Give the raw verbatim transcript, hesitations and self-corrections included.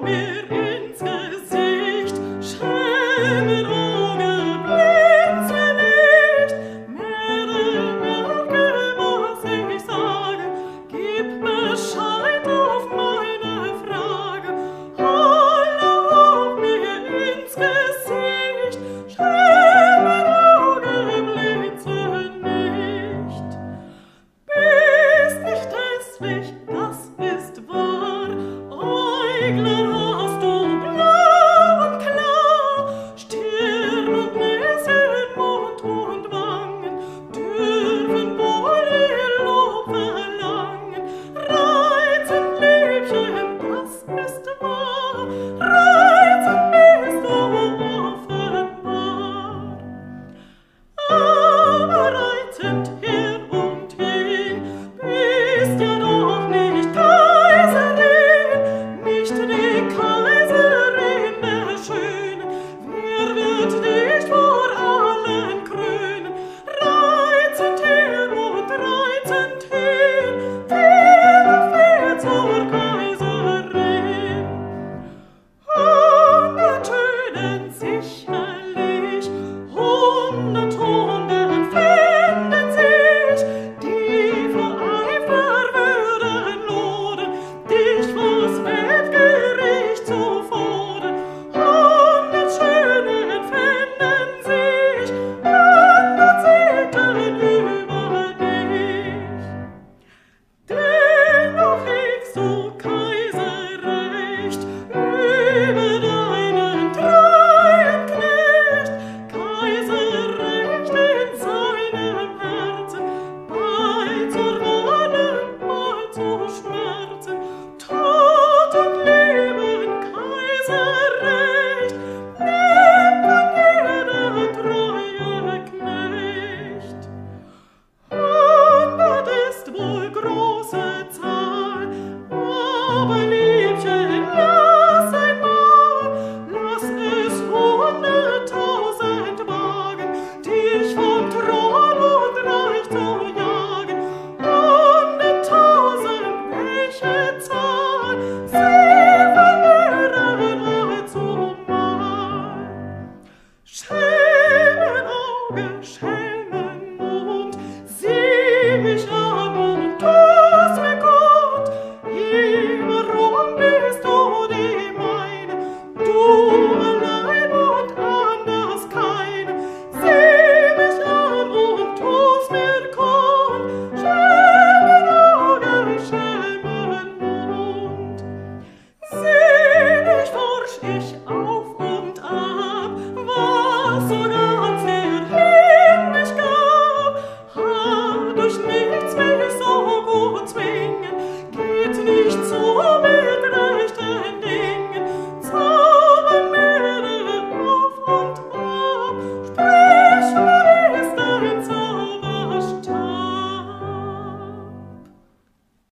mir ins Gesicht, Schelmenauge, blinze nicht, werde merke, was ich sage, gib Bescheid auf meine Frage, halle auf mir ins Gesicht, Schelmenauge, blinze nicht. Bist nicht hässlich, das ist wahr, Äuglein hast du blau und klar, Stirn und Näschen, Mund und Wangen dürfen wohl ihr Lob verlangen. Reizend, Liebchen, das ist wahr, reizend bist du offenbar. Aber reizend her und hin, bist ja doch nicht Kaiserin, nicht die Kaiserin der Schönen. Wer wird dich vor allen krönen? Reizend her und reizend hin, wer fährt zur Kaiserin? Hundert Schönen sicherlich, hundert, hundert finden sich, die vor Eifer würden loden, dich vors Wettgericht zu fordern. Hundert Schönen finden sich, hundert siegten über dich. Dennoch hegst du Kaiserrecht über deinen treuen Knecht, Kaiserrecht in seinem Herzen, bei zur Wonne, bei zu Schmerzen, Tod und Leben, Kaiserrecht, nimmt an jeder treue Knecht. Hundert ist wohl große Zahl, aber Liebchen, lass einmal, lass es hunderttausend wagen, dich von Thron und Reich zu jagen. Hunderttausend, welche Zahl, sie verlieren zumal. Schelmenauge, Schelmenmund, sieh mich an und tu's mir kund. Warum bist du die meine, du allein und anders keine? Sieh mich an und tu's mir kund. Schelmenauge, Schelmenmund, sieh dich forsch ich an.